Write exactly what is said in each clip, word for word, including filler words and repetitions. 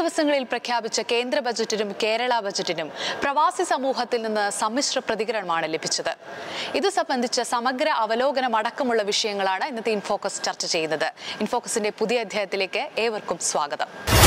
ദിവസങ്ങളിൽ പ്രഖ്യാപിച്ച കേന്ദ്ര ബജറ്റിനും കേരള ബജറ്റിനും പ്രവാസി സമൂഹത്തിൽ നിന്ന് സമ്മിശ്ര പ്രതികരണമാണ് ലഭിച്ചത്. ഇത് സംബന്ധിച്ച സമഗ്ര അവലോകനം അടക്കമുള്ള വിഷയങ്ങളാണ് ഇന്നത്തെ ഇൻഫോക്കസ് ചർച്ച ചെയ്യുന്നത്. ഇൻഫോക്കസിന്റെ പുതിയ അധ്യായത്തിലേക്ക് ഏവർക്കും സ്വാഗതം.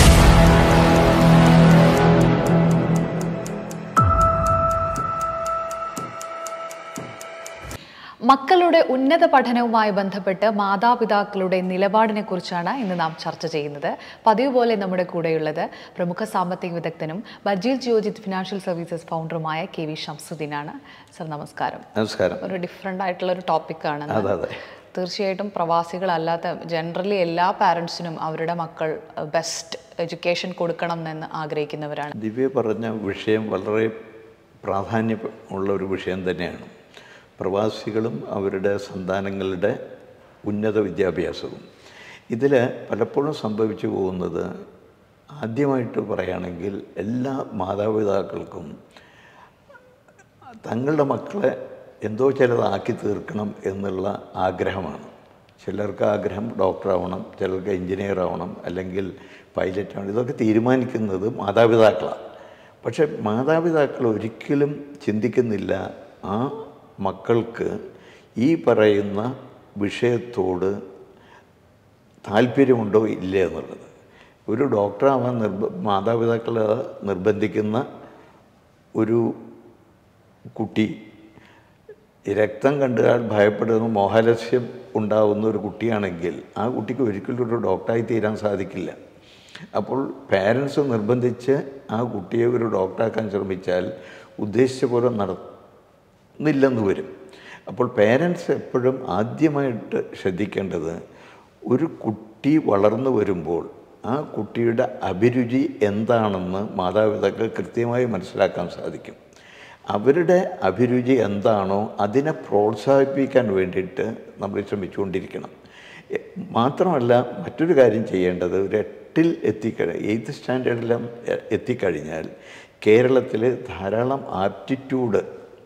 മക്കളുടെ ഉന്നത പഠനവുമായി ബന്ധപ്പെട്ട് മാതാപിതാക്കളുടെ നിലപാടിനെ കുറിച്ചാണ് ഇന്ന് നാം ചർച്ച ചെയ്യുന്നത്. പതിവ് പോലെ നമ്മുടെ കൂടെയുള്ളത് പ്രമുഖ സാമ്പത്തിക വിദഗ്ധനും ബജീൽ ജിയോജിത് ഫിനാൻഷ്യൽ സർവീസസ് ഫൗണ്ടറുമായ കെ വി ഷംസുദ്ദീനാണ്. സർ നമസ്കാരം. നമസ്കാരം. ഒരു ഡിഫറെൻ്റ് ആയിട്ടുള്ള ഒരു ടോപ്പിക്കാണ്. തീർച്ചയായിട്ടും പ്രവാസികളല്ലാത്ത ജനറലി എല്ലാ പാരൻസിനും അവരുടെ മക്കൾ ബെസ്റ്റ് എഡ്യൂക്കേഷൻ കൊടുക്കണം എന്ന് ആഗ്രഹിക്കുന്നവരാണ്. ദിവ്യ പറഞ്ഞ വിഷയം വളരെ പ്രാധാന്യമുള്ള ഒരു വിഷയം തന്നെയാണ്. പ്രവാസികളും അവരുടെ സന്താനങ്ങളുടെ ഉന്നത വിദ്യാഭ്യാസവും. ഇതിൽ പലപ്പോഴും സംഭവിച്ചു പോകുന്നത്, ആദ്യമായിട്ട് പറയുകയാണെങ്കിൽ എല്ലാ മാതാപിതാക്കൾക്കും തങ്ങളുടെ മക്കളെ എന്തോ ചിലതാക്കി തീർക്കണം എന്നുള്ള ആഗ്രഹമാണ്. ചിലർക്ക് ആഗ്രഹം ഡോക്ടറാവണം, ചിലർക്ക് എൻജിനീയർ ആവണം, അല്ലെങ്കിൽ പൈലറ്റ് ആവണം. ഇതൊക്കെ തീരുമാനിക്കുന്നത് മാതാപിതാക്കളാണ്. പക്ഷേ മാതാപിതാക്കൾ ഒരിക്കലും ചിന്തിക്കുന്നില്ല ആ മക്കൾക്ക് ഈ പറയുന്ന വിഷയത്തോട് താല്പര്യമുണ്ടോ ഇല്ല എന്നുള്ളത്. ഒരു ഡോക്ടറാവാൻ നിർബ മാതാപിതാക്കൾ നിർബന്ധിക്കുന്ന ഒരു കുട്ടി, രക്തം കണ്ടാൽ ഭയപ്പെടുന്ന മോഹാലസ്യം ഉണ്ടാവുന്ന ഒരു കുട്ടിയാണെങ്കിൽ ആ കുട്ടിക്ക് ഒരിക്കലും ഒരു ഡോക്ടറായി തീരാൻ സാധിക്കില്ല. അപ്പോൾ പാരൻസ് നിർബന്ധിച്ച് ആ കുട്ടിയെ ഒരു ഡോക്ടറാക്കാൻ ശ്രമിച്ചാൽ ഉദ്ദേശിച്ച പോലെ നടന്നില്ലെന്ന് വരും. അപ്പോൾ പേരൻസ് എപ്പോഴും ആദ്യമായിട്ട് ശ്രദ്ധിക്കേണ്ടത്, ഒരു കുട്ടി വളർന്നു വരുമ്പോൾ ആ കുട്ടിയുടെ അഭിരുചി എന്താണെന്ന് മാതാപിതാക്കൾ കൃത്യമായി മനസ്സിലാക്കാൻ സാധിക്കും. അവരുടെ അഭിരുചി എന്താണോ അതിനെ പ്രോത്സാഹിപ്പിക്കാൻ വേണ്ടിയിട്ട് നമ്മൾ ശ്രമിച്ചുകൊണ്ടിരിക്കണം. മാത്രമല്ല മറ്റൊരു കാര്യം ചെയ്യേണ്ടത്, ഒരു എട്ടിൽ എത്തിക്കഴിഞ്ഞ എയ്ത്ത് സ്റ്റാൻഡേർഡിലും എത്തിക്കഴിഞ്ഞാൽ കേരളത്തിൽ ധാരാളം ആപ്റ്റിറ്റ്യൂഡ്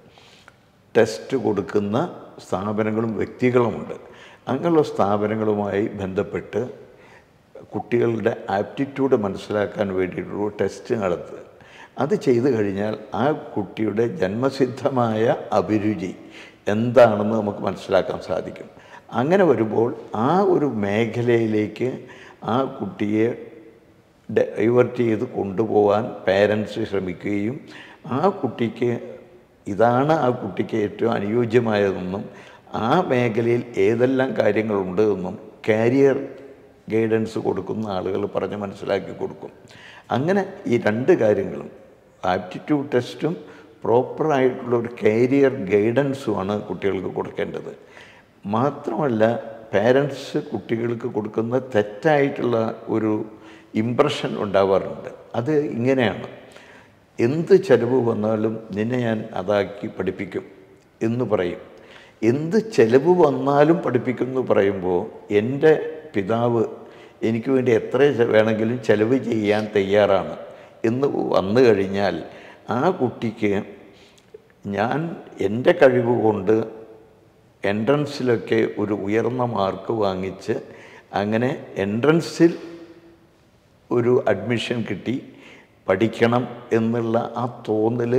ടെസ്റ്റ് കൊടുക്കുന്ന സ്ഥാപനങ്ങളും വ്യക്തികളുമുണ്ട്. അങ്ങനെയുള്ള സ്ഥാപനങ്ങളുമായി ബന്ധപ്പെട്ട് കുട്ടികളുടെ ആപ്റ്റിറ്റ്യൂഡ് മനസ്സിലാക്കാൻ വേണ്ടിയിട്ടുള്ള ടെസ്റ്റ് നടത്തുക. അത് ചെയ്തു കഴിഞ്ഞാൽ ആ കുട്ടിയുടെ ജന്മസിദ്ധമായ അഭിരുചി എന്താണെന്ന് നമുക്ക് മനസ്സിലാക്കാൻ സാധിക്കും. അങ്ങനെ വരുമ്പോൾ ആ ഒരു മേഖലയിലേക്ക് ആ കുട്ടിയെ ഡൈവേർട്ട് ചെയ്ത് കൊണ്ടുപോകാൻ പേരൻസ് ശ്രമിക്കുകയും ആ കുട്ടിക്ക് ഇതാണ് ആ കുട്ടിക്ക് ഏറ്റവും അനുയോജ്യമായതെന്നും ആ മേഖലയിൽ ഏതെല്ലാം കാര്യങ്ങളുണ്ട് എന്നും കാരിയർ ഗൈഡൻസ് കൊടുക്കുന്ന ആളുകൾ പറഞ്ഞ് മനസ്സിലാക്കി കൊടുക്കും. അങ്ങനെ ഈ രണ്ട് കാര്യങ്ങളും, ആപ്റ്റിറ്റ്യൂഡ് ടെസ്റ്റും പ്രോപ്പറായിട്ടുള്ള ഒരു കാരിയർ ഗൈഡൻസുമാണ് കുട്ടികൾക്ക് കൊടുക്കേണ്ടത്. മാത്രമല്ല പേരൻസ് കുട്ടികൾക്ക് കൊടുക്കുന്ന തെറ്റായിട്ടുള്ള ഒരു ഇംപ്രഷൻ ഉണ്ടാവാറുണ്ട്. അത് ഇങ്ങനെയാണ്: എന്ത് ചിലവ് വന്നാലും നിന്നെ ഞാൻ അതാക്കി പഠിപ്പിക്കും എന്ന് പറയും. എന്ത് ചിലവ് വന്നാലും പഠിപ്പിക്കും എന്ന് പറയുമ്പോൾ എൻ്റെ പിതാവ് എനിക്ക് വേണ്ടി എത്ര വേണമെങ്കിലും ചിലവ് ചെയ്യാൻ തയ്യാറാണ് എന്ന് വന്നു കഴിഞ്ഞാൽ ആ കുട്ടിക്ക് ഞാൻ എൻ്റെ കഴിവ് കൊണ്ട് എൻട്രൻസിലൊക്കെ ഒരു ഉയർന്ന മാർക്ക് വാങ്ങിച്ച് അങ്ങനെ എൻട്രൻസിൽ ഒരു അഡ്മിഷൻ കിട്ടി പഠിക്കണം എന്നുള്ള ആ തോന്നൽ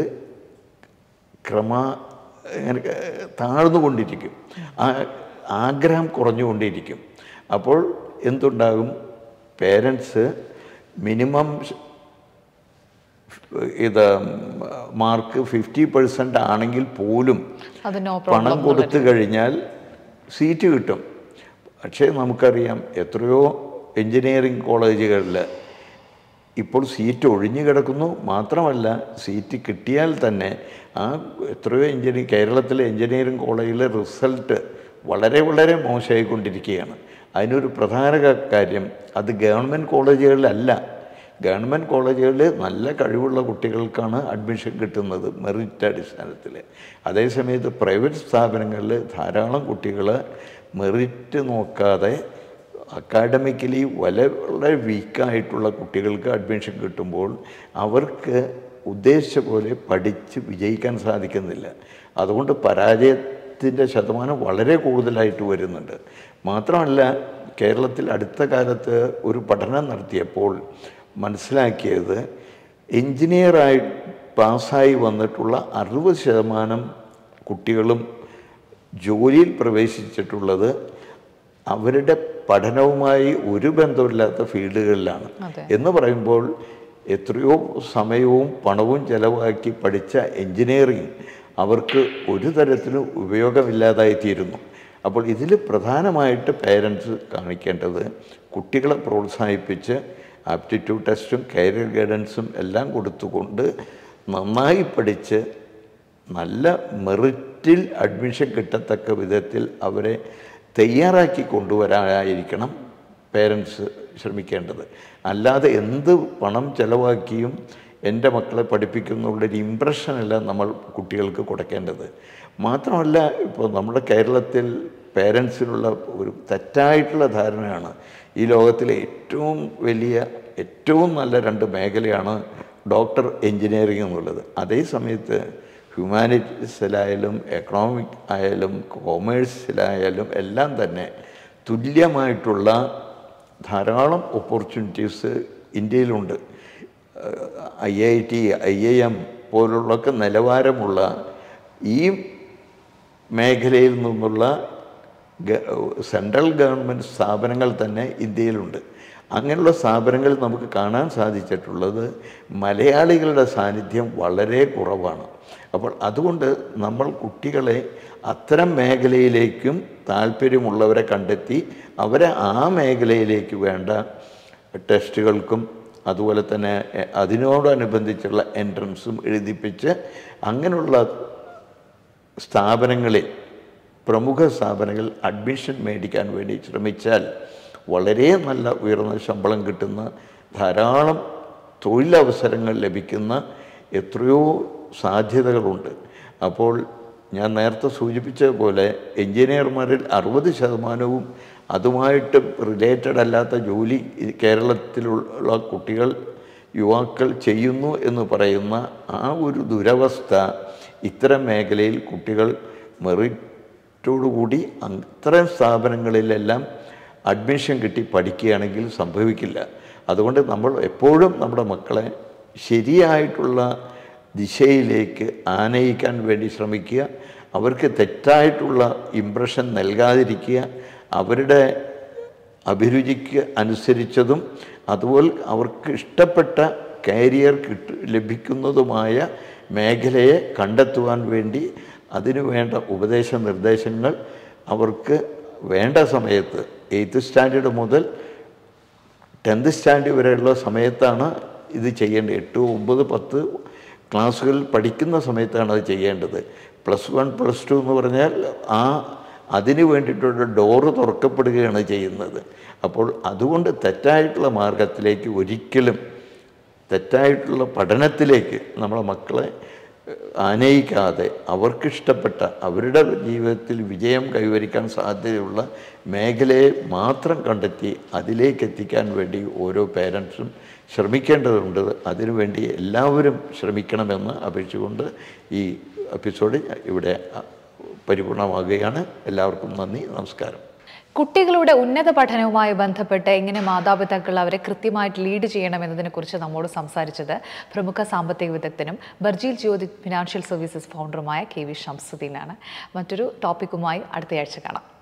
ക്രമ ഇങ്ങനെ താഴ്ന്നുകൊണ്ടിരിക്കും. ആ ആഗ്രഹം കുറഞ്ഞുകൊണ്ടിരിക്കും. അപ്പോൾ എന്തുണ്ടാകും? പേരൻസ് മിനിമം ഇത് മാർക്ക് ഫിഫ്റ്റി പെർസെൻ്റ് ആണെങ്കിൽ പോലും പണം കൊടുത്തു കഴിഞ്ഞാൽ സീറ്റ് കിട്ടും. പക്ഷേ നമുക്കറിയാം എത്രയോ എൻജിനീയറിംഗ് കോളേജുകളിൽ ഇപ്പോൾ സീറ്റ് ഒഴിഞ്ഞു കിടക്കുന്നു. മാത്രമല്ല സീറ്റ് കിട്ടിയാൽ തന്നെ ആ എത്രയോ എഞ്ചിനീയറിംഗ് കേരളത്തിലെ എഞ്ചിനീയറിംഗ് കോളേജിലെ റിസൾട്ട് വളരെ വളരെ മോശമായിക്കൊണ്ടിരിക്കുകയാണ്. അതിനൊരു പ്രധാന കാര്യം അത് ഗവൺമെൻറ് കോളേജുകളിലല്ല. ഗവൺമെൻറ് കോളേജുകളിൽ നല്ല കഴിവുള്ള കുട്ടികൾക്കാണ് അഡ്മിഷൻ കിട്ടുന്നത് മെറിറ്റ് അടിസ്ഥാനത്തിൽ. അതേസമയത്ത് പ്രൈവറ്റ് സ്ഥാപനങ്ങളിൽ ധാരാളം കുട്ടികൾ മെറിറ്റ് നോക്കാതെ അക്കാഡമിക്കലി വളരെ വീക്കായിട്ടുള്ള കുട്ടികൾക്ക് അഡ്മിഷൻ കിട്ടുമ്പോൾ അവർക്ക് ഉദ്ദേശിച്ച പോലെ പഠിച്ച് വിജയിക്കാൻ സാധിക്കുന്നില്ല. അതുകൊണ്ട് പരാജയത്തിൻ്റെ ശതമാനം വളരെ കൂടുതലായിട്ട് വരുന്നുണ്ട്. മാത്രമല്ല കേരളത്തിൽ അടുത്ത കാലത്ത് ഒരു പഠനം നടത്തിയപ്പോൾ മനസ്സിലാക്കിയത് എൻജിനീയറായി പാസ്സായി വന്നിട്ടുള്ള അറുപത് ശതമാനം കുട്ടികളും ജോലിയിൽ പ്രവേശിച്ചിട്ടുള്ളത് അവരുടെ പഠനവുമായി ഒരു ബന്ധമില്ലാത്ത ഫീൽഡുകളിലാണ്. എന്ന് പറയുമ്പോൾ എത്രയോ സമയവും പണവും ചെലവാക്കി പഠിച്ച എൻജിനീയറിംഗ് അവർക്ക് ഒരു തരത്തിലും ഉപയോഗമില്ലാതായിത്തീരുന്നു. അപ്പോൾ ഇതിൽ പ്രധാനമായിട്ട് പേരൻസ് കാണിക്കേണ്ടത് കുട്ടികളെ പ്രോത്സാഹിപ്പിച്ച് ആപ്റ്റിറ്റ്യൂഡ് ടെസ്റ്റും കരിയർ ഗൈഡൻസും എല്ലാം കൊടുത്തുകൊണ്ട് നന്നായി പഠിച്ച് നല്ല മെറിറ്റിൽ അഡ്മിഷൻ കിട്ടത്തക്ക വിധത്തിൽ അവരെ തയ്യാറാക്കി കൊണ്ടുവരാനായിരിക്കണം പേരൻസ് ശ്രമിക്കേണ്ടത്. അല്ലാതെ എന്ത് പണം ചെലവാക്കിയും എൻ്റെ മക്കളെ പഠിപ്പിക്കുന്നുള്ളൊരു ഇമ്പ്രഷനല്ല നമ്മൾ കുട്ടികൾക്ക് കൊടുക്കേണ്ടത്. മാത്രമല്ല, ഇപ്പോൾ നമ്മുടെ കേരളത്തിൽ പേരൻസിനുള്ള ഒരു തെറ്റായിട്ടുള്ള ധാരണയാണ് ഈ ലോകത്തിലെ ഏറ്റവും വലിയ ഏറ്റവും നല്ല രണ്ട് മേഖലയാണ് ഡോക്ടർ, എൻജിനീയറിംഗ് എന്നുള്ളത്. അതേ സമയത്ത് ഹ്യൂമാനിറ്റീസിലായാലും എക്കണോമിക് ആയാലും കോമേഴ്സിലായാലും എല്ലാം തന്നെ തുല്യമായിട്ടുള്ള ധാരാളം ഓപ്പർച്യൂണിറ്റീസ് ഇന്ത്യയിലുണ്ട്. I I T, I I M പോലുള്ളൊക്കെ നിലവാരമുള്ള ഈ മേഖലയിൽ നിന്നുള്ള സെൻട്രൽ ഗവൺമെൻറ് സ്ഥാപനങ്ങൾ തന്നെ ഇന്ത്യയിലുണ്ട്. അങ്ങനെയുള്ള സ്ഥാപനങ്ങൾ നമുക്ക് കാണാൻ സാധിച്ചിട്ടുള്ളത് മലയാളികളുടെ സാന്നിധ്യം വളരെ കുറവാണ്. അപ്പോൾ അതുകൊണ്ട് നമ്മൾ കുട്ടികളെ അത്തരം മേഖലയിലേക്കും താല്പര്യമുള്ളവരെ കണ്ടെത്തി അവരെ ആ മേഖലയിലേക്ക് വേണ്ട ടെസ്റ്റുകൾക്കും അതുപോലെ തന്നെ അതിനോടനുബന്ധിച്ചുള്ള എൻട്രൻസും എഴുതിപ്പിച്ച് അങ്ങനെയുള്ള സ്ഥാപനങ്ങളിൽ പ്രമുഖ സ്ഥാപനങ്ങളിൽ അഡ്മിഷൻ മേടിക്കാൻ വേണ്ടി ശ്രമിച്ചാൽ വളരെ നല്ല ഉയർന്ന ശമ്പളം കിട്ടുന്ന ധാരാളം തൊഴിലവസരങ്ങൾ ലഭിക്കുന്ന എത്രയോ സാധ്യതകളുണ്ട്. അപ്പോൾ ഞാൻ നേരത്തെ സൂചിപ്പിച്ചതുപോലെ എൻജിനീയർമാരിൽ അറുപത് ശതമാനവും അതുമായിട്ട് റിലേറ്റഡ് അല്ലാത്ത ജോലി കേരളത്തിലുള്ള കുട്ടികൾ യുവാക്കൾ ചെയ്യുന്നു എന്ന് പറയുന്ന ആ ഒരു ദുരവസ്ഥ ഇത്തരം മേഖലയിൽ കുട്ടികൾ മെറിറ്റോടുകൂടി അത്തരം സ്ഥാപനങ്ങളിലെല്ലാം അഡ്മിഷൻ കിട്ടി പഠിക്കുകയാണെങ്കിൽ സംഭവിക്കില്ല. അതുകൊണ്ട് നമ്മൾ എപ്പോഴും നമ്മുടെ മക്കളെ ശരിയായിട്ടുള്ള ദിശയിലേക്ക് ആനയിക്കാൻ വേണ്ടി ശ്രമിക്കുക. അവർക്ക് തെറ്റായിട്ടുള്ള ഇംപ്രഷൻ നൽകാതിരിക്കുക. അവരുടെ അഭിരുചിക്ക് അനുസരിച്ചതും അതുപോലെ അവർക്ക് ഇഷ്ടപ്പെട്ട കരിയർ കിട്ട ലഭിക്കുന്നതുമായ മേഖലയെ കണ്ടെത്തുവാൻ വേണ്ടി അതിനു വേണ്ട ഉപദേശ നിർദ്ദേശങ്ങൾ അവർക്ക് വേണ്ട സമയത്ത് എയ്ത്ത് സ്റ്റാൻഡേർഡ് മുതൽ ടെൻത്ത് സ്റ്റാൻഡേർഡ് വരെയുള്ള സമയത്താണ് ഇത് ചെയ്യേണ്ടത്. എട്ട് ഒമ്പത് പത്ത് ക്ലാസ്സുകളിൽ പഠിക്കുന്ന സമയത്താണ് അത് ചെയ്യേണ്ടത്. പ്ലസ് വൺ പ്ലസ് ടു എന്ന് പറഞ്ഞാൽ ആ അതിന് വേണ്ടിയിട്ടുള്ള ഡോറ് തുറക്കപ്പെടുകയാണ് ചെയ്യുന്നത്. അപ്പോൾ അതുകൊണ്ട് തെറ്റായിട്ടുള്ള മാർഗത്തിലേക്ക് ഒരിക്കലും തെറ്റായിട്ടുള്ള പഠനത്തിലേക്ക് നമ്മളെ മക്കളെ ആനയിക്കാതെ അവർക്കിഷ്ടപ്പെട്ട അവരുടെ ജീവിതത്തിൽ വിജയം കൈവരിക്കാൻ സാധ്യതയുള്ള മേഖലയെ മാത്രം കണ്ടെത്തി അതിലേക്ക് എത്തിക്കാൻ വേണ്ടി ഓരോ പേരൻസും ശ്രമിക്കേണ്ടതുണ്ട്. അതിനുവേണ്ടി എല്ലാവരും ശ്രമിക്കണമെന്ന് അപേക്ഷിച്ചുകൊണ്ട് ഈ എപ്പിസോഡ് ഇവിടെ പരിപൂർണമാകുകയാണ്. എല്ലാവർക്കും നന്ദി, നമസ്കാരം. കുട്ടികളുടെ ഉന്നത പഠനവുമായി ബന്ധപ്പെട്ട് എങ്ങനെ മാതാപിതാക്കൾ അവരെ കൃത്യമായിട്ട് ലീഡ് ചെയ്യണമെന്നതിനെക്കുറിച്ച് നമ്മോട് സംസാരിച്ചത് പ്രമുഖ സാമ്പത്തിക വിദഗ്ധനും ബർജീൽ ജ്യോതി ഫിനാൻഷ്യൽ സർവീസസ് ഫൗണ്ടറുമായ കെ വി ഷംസുദ്ദീനാണ്. മറ്റൊരു ടോപ്പിക്കുമായി അടുത്തയാഴ്ച കാണാം.